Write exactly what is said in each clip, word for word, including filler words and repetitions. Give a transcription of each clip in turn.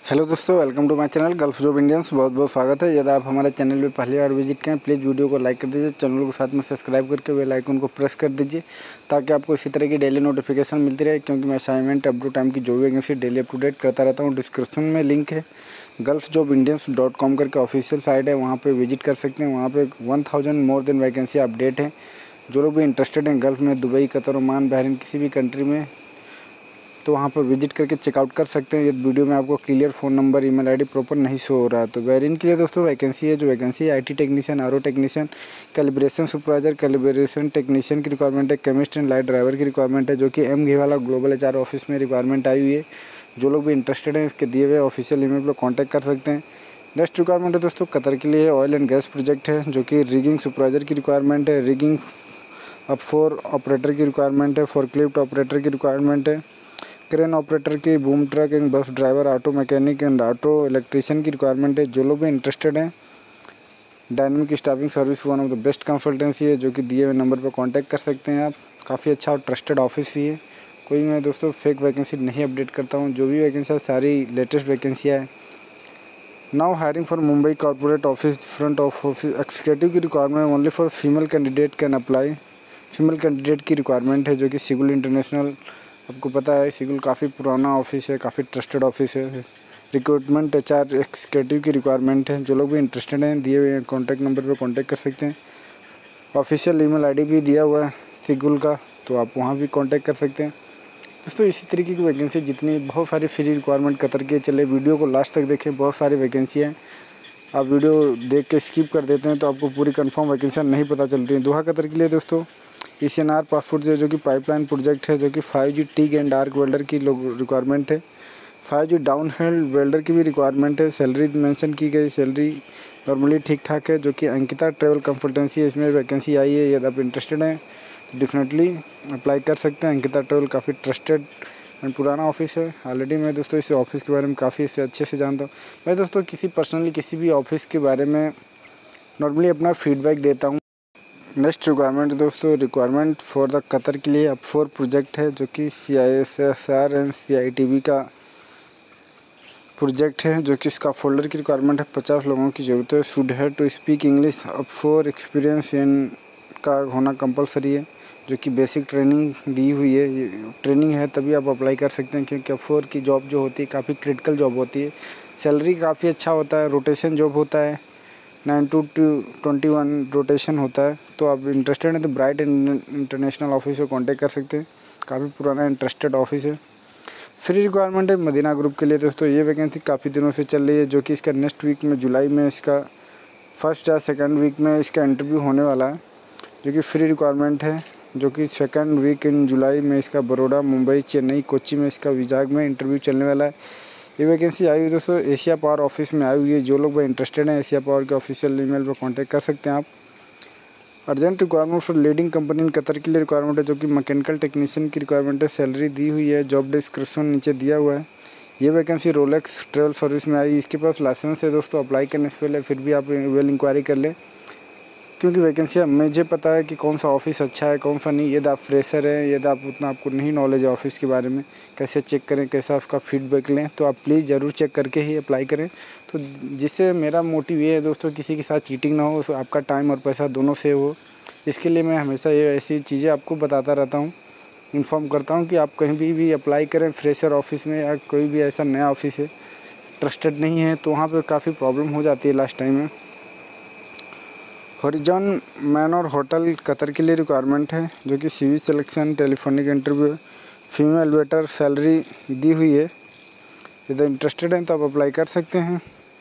Hello दोस्तों, welcome to my channel Gulf job Indians. बहुत बहुत स्वागत है। यदि आप हमारे चैनल में पहली बार विजिट करें, प्लीज़ वीडियो को लाइक कर दीजिए, चैनल को साथ में सब्सक्राइब करके बेल आइकन को प्रेस कर दीजिए ताकि आपको इसी तरह की डेली नोटिफिकेशन मिलती रहे, क्योंकि मैं असाइनमेंट अप टू टाइम की जो भी vacancy daily up to date करता रहता हूँ। डिस्क्रिप्शन में लिंक है, Gulf job Indians dot com करके ऑफिशियल साइट है, वहाँ पर विजिट कर सकते हैं। वहाँ पर one thousand more than vacancy update है। जो लोग भी इंटरेस्टेड हैं गल्फ में, दुबई, कतर, ओमान, बहरीन, किसी भी कंट्री में, तो वहाँ पर विजिट करके चेकआउट कर सकते हैं। ये वीडियो में आपको clear phone number, email ID proper नहीं शो हो रहा है। तो बहरीन के लिए दोस्तों वैकेंसी है, जो वैकेंसी है IT technician, RO technician, calibration supervisor, calibration technician की रिक्वायरमेंट है, केमिस्ट एंड लाइट ड्राइवर की रिक्वायरमेंट है, जो कि M Ghiwala global H R office में रिक्वायरमेंट आई हुई है। जो लोग भी इंटरेस्टेड हैं इसके दिए हुए ऑफिशियल ईमेल पर कॉन्टैक्ट कर सकते हैं। नेक्स्ट रिक्वायरमेंट है दोस्तों कतर के लिए ऑयल एंड गैस प्रोजेक्ट है, जो कि रिगिंग सुपरवाइजर की रिक्वायरमेंट है, रिगिंग अप फोर ऑपरेटर की रिक्वायरमेंट है, फोरक्लिफ्ट ऑपरेटर की रिक्वायरमेंट है, क्रेन ऑपरेटर की, boom truck and bus driver, auto mechanic and auto electrician की रिक्वायरमेंट है। जो लोग भी इंटरेस्टेड हैं, dynamic staffing service one of the best consultancy है, जो कि दिए हुए नंबर पर कांटेक्ट कर सकते हैं आप। काफ़ी अच्छा और ट्रस्टेड ऑफिस भी है। कोई मैं दोस्तों फेक वैकेंसी नहीं अपडेट करता हूँ। जो भी वैकेंसी है सारी लेटेस्ट वैकेंसियाँ है। Now hiring for Mumbai corporate office front of office executive की requirement only for female candidate can apply. Female candidate की रिक्वायरमेंट है, जो कि सिगुल इंटरनेशनल, आपको पता है सिगुल काफ़ी पुराना ऑफिस है, काफ़ी ट्रस्टेड ऑफिस है। रिक्रूटमेंट एच आर एक्सिक्यूटिव की रिक्वायरमेंट है। जो लोग भी इंटरेस्टेड हैं दिए हुए कॉन्टैक्ट नंबर पर कॉन्टैक्ट कर सकते हैं। ऑफिशियल ईमेल आईडी भी दिया हुआ है सिगुल का, तो आप वहाँ भी कॉन्टैक्ट कर सकते हैं। दोस्तों इसी तरीके की वैकेंसी जितनी बहुत सारी फ्री रिक्वायरमेंट कतर के चले, वीडियो को लास्ट तक देखें। बहुत सारी वैकेंसी हैं, आप वीडियो देख के स्किप कर देते हैं तो आपको पूरी कंफर्म वैकेंसी नहीं पता चलती है। दोहा कतर के लिए दोस्तों E C N R passport जो कि पाइपलाइन प्रोजेक्ट है, जो कि five G TIG and dark welder की रिक्वायरमेंट है। Five G down hill welder की भी रिक्वायरमेंट है। सैलरी मेंशन की गई, सैलरी नॉर्मली ठीक ठाक है, जो कि अंकिता ट्रेवल कंसल्टेंसी है, इसमें वैकेंसी आई है। यदि आप इंटरेस्टेड हैं तो डेफिनेटली अप्लाई कर सकते हैं। अंकिता ट्रेवल काफ़ी ट्रस्टेड एंड पुराना ऑफिस है। ऑलरेडी मैं दोस्तों इस ऑफिस के बारे में काफ़ी इससे अच्छे से जानता हूँ। मैं दोस्तों किसी पर्सनली किसी भी ऑफिस के बारे में नॉर्मली अपना फीडबैक देता हूँ। नेक्स्ट रिक्वायरमेंट दोस्तों रिक्वायरमेंट फॉर द कतर के लिए अब फोर प्रोजेक्ट है, जो कि C I S S R and C I T B का प्रोजेक्ट है, जो कि इसका फोल्डर की रिक्वायरमेंट है। पचास लोगों की ज़रूरत है। शुड है टू स्पीक इंग्लिश, अब फोर एक्सपीरियंस इन का होना कंपलसरी है, जो कि बेसिक ट्रेनिंग दी हुई है। ये ट्रेनिंग है तभी आप अप्लाई कर सकते हैं, क्योंकि अब फोर की जॉब जो होती है काफ़ी क्रिटिकल जॉब होती है। सैलरी काफ़ी अच्छा होता है, रोटेशन जॉब होता है, nine to twenty one rotation होता है। तो आप इंटरेस्टेड हैं तो ब्राइट इंटरनेशनल ऑफिस से कांटेक्ट कर सकते हैं। काफ़ी पुराना इंटरेस्टेड ऑफिस है। फ्री रिक्वायरमेंट है मदीना ग्रुप के लिए दोस्तों। ये वैकेंसी काफ़ी दिनों से चल रही है, जो कि इसका नेक्स्ट वीक में जुलाई में इसका फर्स्ट या सेकंड वीक में इसका इंटरव्यू होने वाला है, जो कि फ्री रिक्वायरमेंट है, जो कि सेकंड वीक इन जुलाई में इसका बड़ौदा, मुंबई, चेन्नई, कोच्चि में इसका विजाग में इंटरव्यू चलने वाला है। ये वैकेंसी आई हुई दोस्तों एशिया पावर ऑफिस में आई हुई है। जो लोग इंटरेस्टेड हैं एशिया पावर के ऑफिशियल ईमेल पर कांटेक्ट कर सकते हैं आप। Urgent requirement for leading company in Qatar के लिए रिक्वायरमेंट है, जो कि मैकेनिकल टेक्नीशियन की रिक्वायरमेंट है। सैलरी दी हुई है, जॉब डिस्क्रिप्शन नीचे दिया हुआ है। ये वैकेंसी रोलेक्स ट्रेवल सर्विस में आई। इसके पास लाइसेंस है दोस्तों। अप्लाई करने से पहले फिर भी आप वेल इंक्वायरी कर लें, क्योंकि वैकेंसी मुझे पता है कि कौन सा ऑफिस अच्छा है कौन सा नहीं। यदि आप फ्रेशर हैं, यदि आप उतना आपको नहीं नॉलेज है ऑफिस के बारे में, कैसे चेक करें, कैसा उसका फीडबैक लें, तो आप प्लीज़ ज़रूर चेक करके ही अप्लाई करें। तो जिससे मेरा मोटिव ये है दोस्तों, किसी के साथ चीटिंग ना हो, आपका टाइम और पैसा दोनों सेव हो। इसके लिए मैं हमेशा ये ऐसी चीज़ें आपको बताता रहता हूँ, इन्फॉर्म करता हूँ कि आप कहीं भी भी अप्लाई करें फ्रेशर ऑफिस में, या कोई भी ऐसा नया ऑफिस है ट्रस्टेड नहीं है, तो वहाँ पर काफ़ी प्रॉब्लम हो जाती है लास्ट टाइम में। हॉरिजॉन मैनर होटल कतर के लिए रिक्वायरमेंट है, जो कि CV selection, telephonic interview, female waiter, salary दी हुई है। यदि इंटरेस्टेड हैं तो आप अप्लाई कर सकते हैं।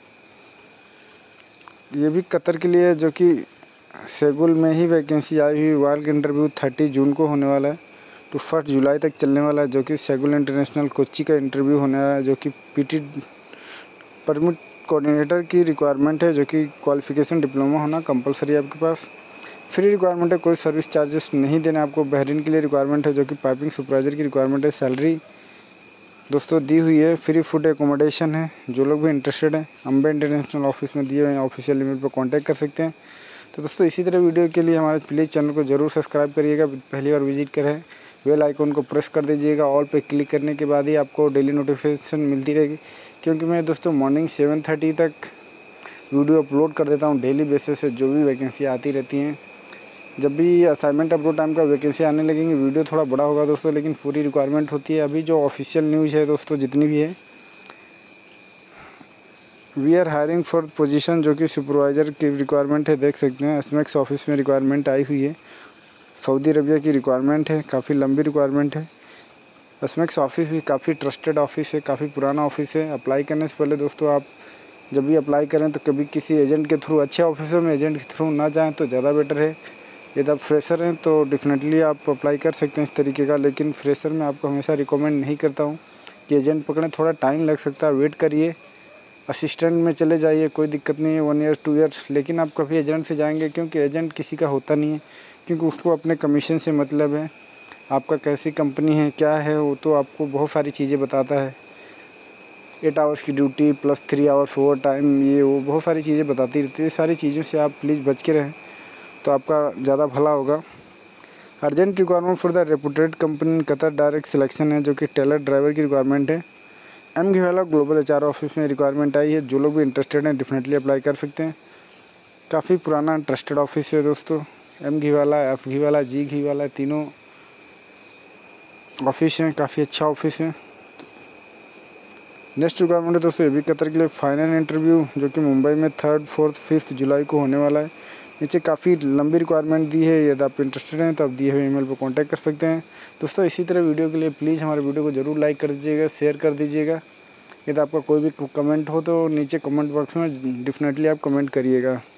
ये भी कतर के लिए, जो कि सेगुल में ही वैकेंसी आई हुई। वर्क इंटरव्यू तीस जून को होने वाला है, तो फर्स्ट जुलाई तक चलने वाला है, जो कि सेगुल इंटरनेशनल कोच्चि का इंटरव्यू होने वाला है, जो कि पीटी परमिट कोऑर्डिनेटर की रिक्वायरमेंट है, जो कि क्वालिफिकेशन डिप्लोमा होना कंपलसरी है आपके पास। फ्री रिक्वायरमेंट है, कोई सर्विस चार्जेस नहीं देने आपको। बहरीन के लिए रिक्वायरमेंट है, जो कि पाइपिंग सुपरवाइजर की रिक्वायरमेंट है। सैलरी दोस्तों दी हुई है, फ्री फूड एकोमोडेशन है। जो लोग भी इंटरेस्टेड हैं अम्बे इंटरनेशनल ऑफिस में दिए हुए ऑफिशियल ईमेल पर कॉन्टैक्ट कर सकते हैं। तो दोस्तों इसी तरह वीडियो के लिए हमारे प्लीज़ चैनल को जरूर सब्सक्राइब करिएगा। पहली बार विजिट करें, बेल आइकन को प्रेस कर दीजिएगा। ऑल पे क्लिक करने के बाद ही आपको डेली नोटिफिकेशन मिलती रहेगी, क्योंकि मैं दोस्तों मॉर्निंग सेवन थर्टी तक वीडियो अपलोड कर देता हूँ डेली बेसिस से, जो भी वैकेंसी आती रहती हैं। जब भी असाइनमेंट अपलोड टाइम का वैकेंसी आने लगेंगे वीडियो थोड़ा बड़ा होगा दोस्तों, लेकिन पूरी रिक्वायरमेंट होती है। अभी जो ऑफिशियल न्यूज़ है दोस्तों जितनी भी है, we are hiring for position जो कि सुपरवाइज़र की रिक्वायरमेंट है, देख सकते हैं एसमेक्स ऑफिस में रिक्वायरमेंट आई हुई है। सऊदी अरबिया की रिक्वायरमेंट है, काफ़ी लंबी रिक्वायरमेंट है। एसमेक्स ऑफिस भी काफ़ी ट्रस्टेड ऑफिस है, काफ़ी पुराना ऑफिस है। अप्लाई करने से पहले दोस्तों आप जब भी अप्लाई करें तो कभी किसी एजेंट के थ्रू, अच्छे ऑफिसों में एजेंट के थ्रू ना जाएं तो ज़्यादा बेटर है। यदि आप फ्रेशर हैं तो डेफिनेटली आप अप्लाई कर सकते हैं इस तरीके का, लेकिन फ्रेशर में आपको हमेशा रिकमेंड नहीं करता हूँ कि एजेंट पकड़ें, थोड़ा टाइम लग सकता है, वेट करिए। असिस्टेंट में चले जाइए, कोई दिक्कत नहीं है, वन ईयर टू ईयर्स, लेकिन आप कभी एजेंट से जाएंगे क्योंकि एजेंट किसी का होता नहीं है, क्योंकि उसको अपने कमीशन से मतलब है। आपका कैसी कंपनी है क्या है वो तो आपको बहुत सारी चीज़ें बताता है, एट आवर्स की duty plus three hours overtime, ये वो बहुत सारी चीज़ें बताती रहती है। सारी चीज़ों से आप प्लीज़ बच के रहें तो आपका ज़्यादा भला होगा। Urgent requirement for the reputed company in Qatar, direct selection है जो कि टेलर ड्राइवर की रिक्वायरमेंट है। M Ghiwala global H R office में रिक्वायरमेंट आई है। जो लोग भी इंटरेस्टेड हैं डेफिनेटली अप्लाई कर सकते हैं। काफ़ी पुराना ट्रस्टेड ऑफिस है दोस्तों। M Ghiwala, F Ghiwala, G Ghiwala, तीनों ऑफिस हैं, काफ़ी अच्छा ऑफिस है। नेक्स्ट रिक्वायरमेंट है दोस्तों ये भी कतर के लिए फाइनल इंटरव्यू जो कि मुंबई में थर्ड फोर्थ फिफ्थ जुलाई को होने वाला है। नीचे काफ़ी लंबी रिक्वायरमेंट दी है, यदि आप इंटरेस्टेड हैं तो आप दिए हुए ईमेल पर कांटेक्ट कर सकते हैं। दोस्तों इसी तरह वीडियो के लिए प्लीज़ हमारे वीडियो को ज़रूर लाइक कर दीजिएगा, शेयर कर दीजिएगा। यदि आपका कोई भी कमेंट हो तो नीचे कमेंट बॉक्स में डेफिनेटली आप कमेंट करिएगा।